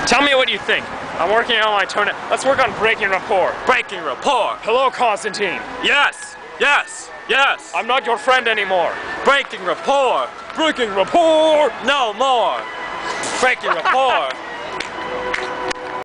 Tell me what you think. I'm working on my tone. Let's work on breaking rapport. Breaking rapport. Hello, Constantine. Yes, yes, yes. I'm not your friend anymore. Breaking rapport. Breaking rapport. No more. Breaking rapport.